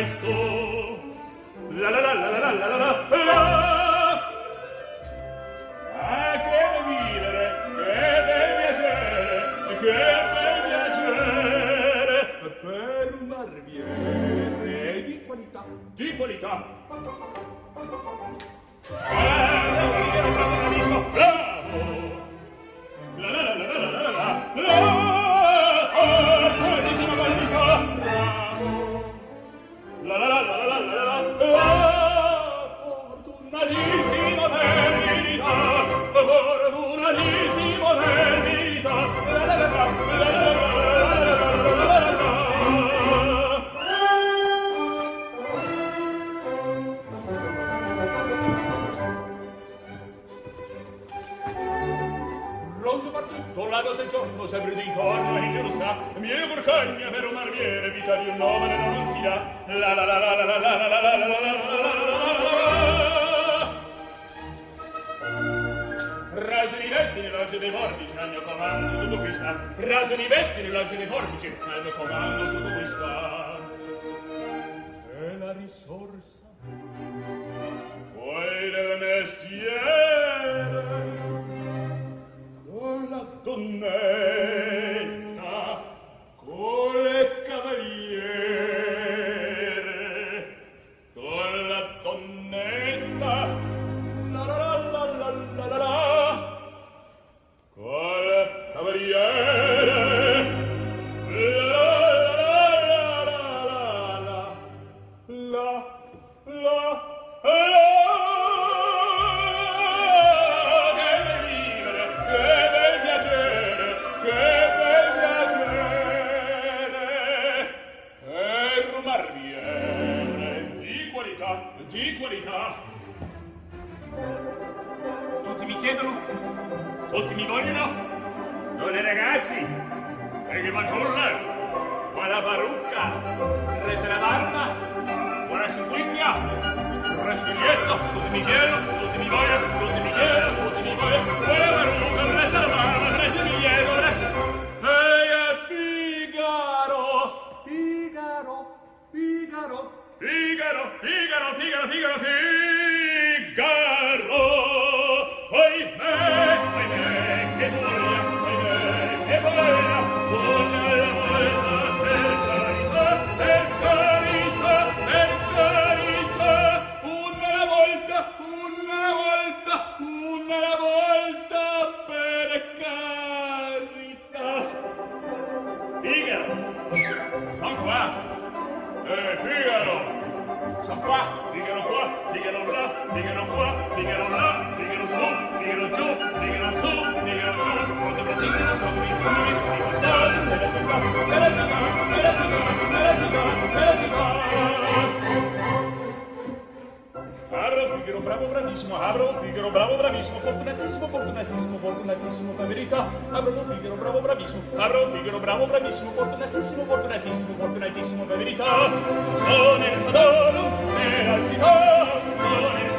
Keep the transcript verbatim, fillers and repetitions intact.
questo. La la la la la la la la la. Ah, che bel vivere, che bel piacere, che bel piacere, per un barbiere di qualità, di qualità. Bravo, bravo, bravissimo, bravo. La la la la la la la la la. Oh, bellissima qualità, bravo. La la la la la la la la. Fortunatissimo verità, fortunatissimo verità. La la la la la la la la la la. Ronco fa tutto, la notte e giorno, sempre d'intorno e in giro sta. Mie porcagna per un marmiere, vita di un nome non si dà. La la la la la la la la la la la la la. Rasano i venti nell'oggi dei vortici, al mio comando tutto qui sta. Rasano i venti nell'oggi dei vortici, al mio comando tutto qui sta. E la risorsa poi del mestiere con la donnetta, con le cavaliere, con la donnetta, la la la la la la la la, con le cavaliere, la la la la la la la la la. Di qualità. Tutti mi chiedono, tutti mi vogliono, non le ragazzi, e che fanciulle, ma la parrucca, resa la barba, buona cinquiglia, resa biglietto, tutti mi chiedono, tutti mi vogliono, tutti mi chiedono, tutti mi vogliono, buona parrucca, resa la barba, resa biglietto, e Figaro, Figaro, Figaro, Figaro, Figaro, Figaro, Figaro, Figaro, ohimè, ohimè, che voglia, ohimè, che voglia, voglia la volta, per carità, per carità, per carità, una volta, una volta, una volta, per carità. Figaro, son qua. Eh, Figaro! Sono qua, Figaro qua, Figaro là, Figaro qua, Figaro là, Figaro su, Figaro giù, Figaro su, Figaro giù, pronto prontissimo, sono qui, come mi sono ricordato, per la città, per la città, per la città, per la città, per la città. Abro, Figaro, bravo, bravissimo, abro, Figaro, bravo, bravissimo, fortunatissimo, fortunatissimo, fortunatissimo, per verità, abro, Figaro, bravo, bravissimo, abro, Figaro, bravo, bravissimo, fortunatissimo, fortunatissimo, fortunatissimo, per verità, sono il padrone della città, sono il